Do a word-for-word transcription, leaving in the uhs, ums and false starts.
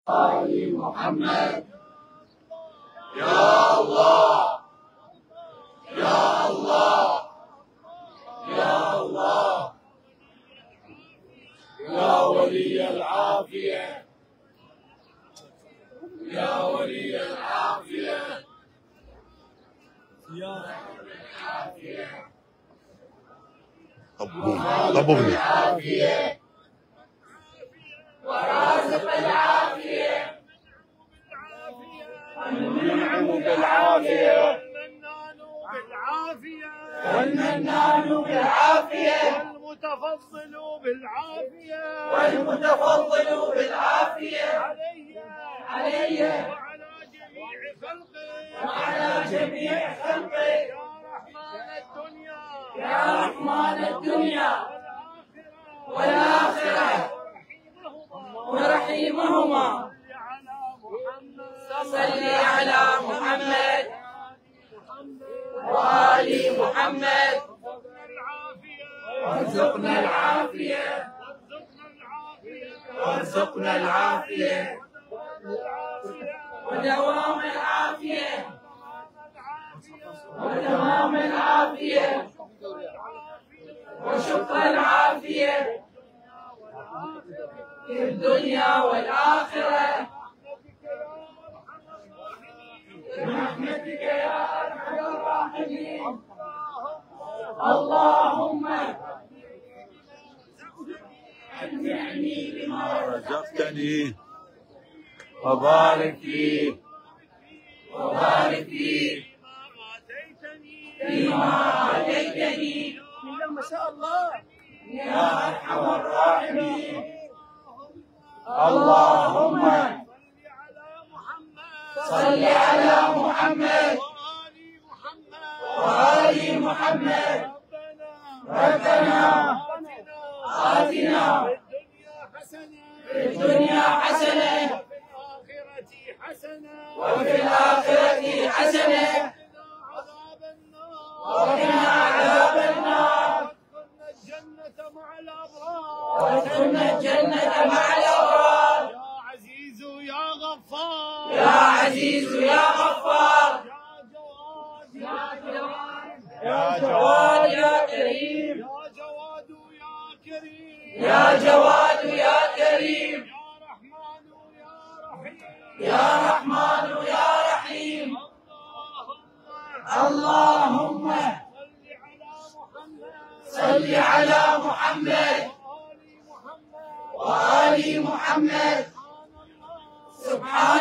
آل محمد. يا الله يا الله يا الله يا ولي العافية يا ولي العافية يا العافية طببني العافية ورازق العافية والمنعم بالعافية والمنان بالعافية والمتفضل بالعافية والمتفضل بالعافية علي علي وعلى جميع خلقه وعلى جميع خلقه يا رحمن الدنيا يا رحمن الدنيا والآخرة والآخرة ورحيمهما. صل على محمد وآل محمد وارزقنا العافية وارزقنا العافية ودوام العافية ودوام العافية وشكر العافية في الدنيا والآخرة برحمتك يا أرحم الراحمين. اللهم أنفعني بما رزقتني وبارك لي وبارك لي فيما آتيتني ما شاء الله يا أرحم الراحمين. اللهم صل على محمد وآل محمد. ربنا آتنا في الدنيا حسنة وفي الآخرة حسنة وقنا عذاب النار وادخلنا الجنة مع الأبرار. يا عزيز يا غفار يا عزيز يا غفار يا جواد يا جواد يا كريم يا جواد يا كريم يا جواد يا كريم يا رحمن يا رحيم يا رحمن يا رحيم. اللهم صل على محمد وآل محمد. سبحان